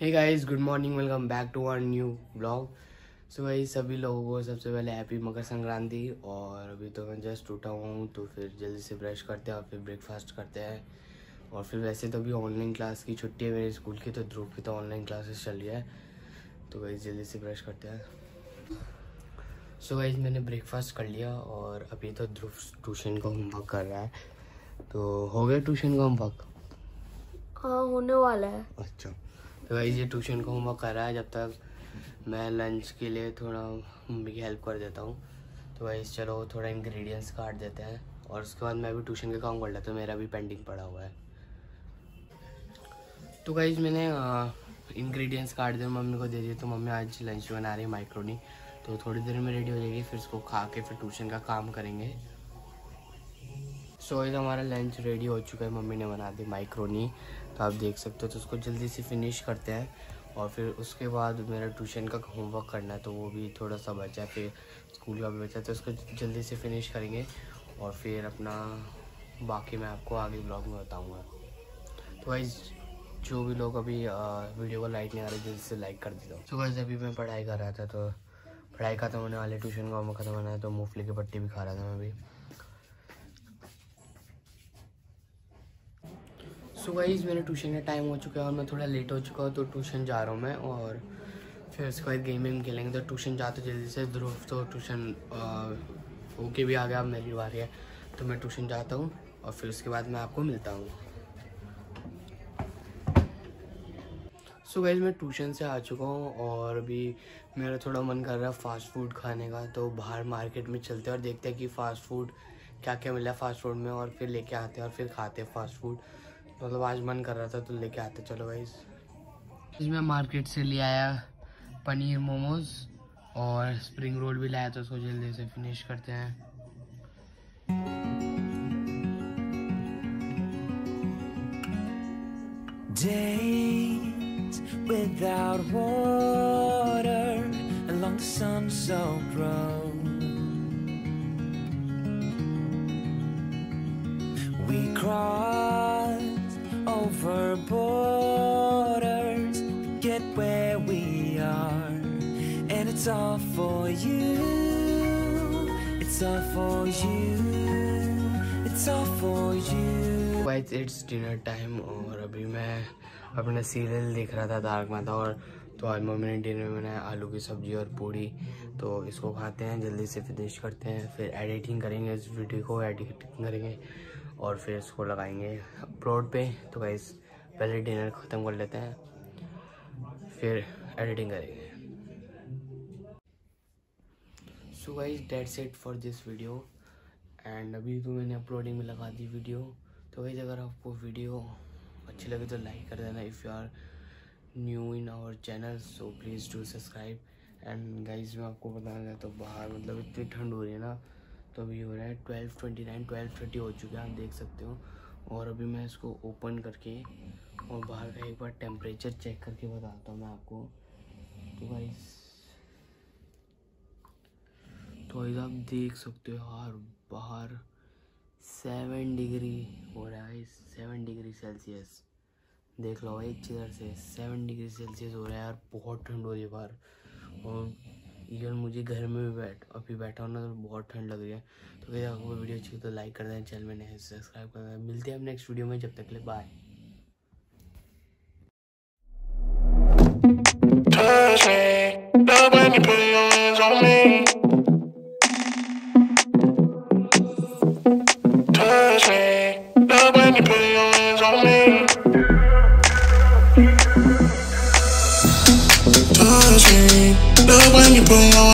Hey guys, good morning, welcome back to our new blog. So guys, सभी लोगों को सबसे पहले हैप्पी मकर संक्रांति। और अभी तो मैं जस्ट उठा हूँ, तो फिर जल्दी से ब्रश करते हैं और फिर ब्रेकफास्ट करते हैं। और फिर वैसे तो अभी ऑनलाइन क्लास की छुट्टी है मेरे स्कूल की, तो ध्रुव की तो ऑनलाइन क्लासेस चल रही है। तो गाइस जल्दी से ब्रश करते हैं। सो गाइस, मैंने ब्रेकफास्ट कर लिया और अभी तो ध्रुव ट्यूशन का होमवर्क कर रहा है। तो हो गया ट्यूशन का होमवर्क? हाँ, होने वाला है। अच्छा, तो गाइस ये ट्यूशन का होमवर्क कर रहा है, जब तक मैं लंच के लिए थोड़ा मम्मी की हेल्प कर देता हूँ। तो गाइस चलो थोड़ा इंग्रेडिएंट्स काट देते हैं और उसके बाद मैं भी ट्यूशन का काम कर लेता हूँ, मेरा भी पेंडिंग पड़ा हुआ है। तो गाइस मैंने इंग्रेडिएंट्स काट दिए, मम्मी को दे दिए। तो मम्मी आज लंच बना रही है माइक्रोनी, तो थोड़ी देर में रेडी हो जाएगी, फिर उसको खा के फिर ट्यूशन का काम करेंगे। सो हमारा लंच रेडी हो चुका है, मम्मी ने बना दी माइक्रोनी, तो आप देख सकते हो। तो उसको जल्दी से फिनिश करते हैं और फिर उसके बाद मेरा ट्यूशन का होमवर्क करना है, तो वो भी थोड़ा सा बचा है, फिर स्कूल का भी बचा है, तो उसको जल्दी से फिनिश करेंगे और फिर अपना बाकी मैं आपको आगे ब्लॉग में बताऊँगा। तो गाइस जो भी लोग अभी वीडियो को लाइक नहीं आ रहे, जल्दी से लाइक कर दीजिए। तो गाइस अभी मैं पढ़ाई कर रहा था, तो पढ़ाई खत्म होने वाले, ट्यूशन का होमवर्क खत्म होना है, तो मूंगफली की पट्टी भी खा रहा था मैं भी। सो गाइस मेरे ट्यूशन का टाइम हो चुका है और मैं थोड़ा लेट हो चुका हूँ, तो ट्यूशन जा रहा हूँ मैं। और फिर उसके बाद गेम खेलेंगे, तो ट्यूशन जाते जल्दी से। ध्रुव तो ट्यूशन होके भी आ गया, अब मेरी बारी है, तो मैं ट्यूशन जाता हूँ और फिर उसके बाद मैं आपको मिलता हूँ। सो गाइस मैं ट्यूशन से आ चुका हूँ और अभी मेरा थोड़ा मन कर रहा है फास्ट फूड खाने का, तो बाहर मार्केट में चलते हैं और देखते हैं कि फ़ास्ट फूड क्या क्या मिला है फास्ट फूड में, और फिर लेके आते हैं और फिर खाते हैं फास्ट फूड। मतलब आज मन कर रहा था तो लेके आते। चलो गाइस, इसमें मार्केट से ले आया पनीर मोमोज और स्प्रिंग रोल भी लाया, तो उसको जल्दी से फिनिश करते हैं। Days without water along the sun-soaked road, we crossed over borders to get where we are, and it's all for you, it's all for you, it's all for you. Guys it's dinner time और अभी मैं अपना serial देख रहा था तारक मेहता। और तो आज मम्मी ने डिनर में बनाया आलू की सब्जी और पूड़ी, तो इसको खाते हैं, जल्दी से फिनिश करते हैं, फिर एडिटिंग करेंगे, इस वीडियो को एडिटिंग करेंगे और फिर इसको लगाएंगे अपलोड पे। तो गाइस पहले डिनर ख़त्म कर लेते हैं, फिर एडिटिंग करेंगे। So guys that's it for this video, and अभी तो मैंने अपलोडिंग में लगा दी वीडियो। तो गाइस अगर आपको वीडियो अच्छी लगे तो लाइक कर देना। If you are new in our channel so please do subscribe. And guys मैं आपको बताना चाहता हूँ, बाहर मतलब इतनी ठंड हो रही है ना, तो अभी हो रहा है 12:29, 12:30 हो चुके हैं, आप देख सकते हो। और अभी मैं इसको ओपन करके और बाहर का एक बार टेम्परेचर चेक करके बताता हूँ मैं आपको। तो गाइस आप देख सकते हो यार, बाहर 7 डिग्री हो रहा है, 7 डिग्री सेल्सियस। देख लो भाई अच्छी तरह से, 7 डिग्री सेल्सियस हो रहा है यार, बहुत ठंड हो रही है बाहर। और इवन मुझे घर में भी अभी बैठा हूँ ना, तो बहुत ठंड लग रही है। तो अगर आपको वीडियो अच्छी तो लाइक कर दें, चैनल में नए सब्सक्राइब कर दें। मिलते हैं हम नेक्स्ट वीडियो में, जब तक के लिए bye. Touch me, love when you put your hands on me. Touch me, love when you put your hands on me. Touch me, love when you put your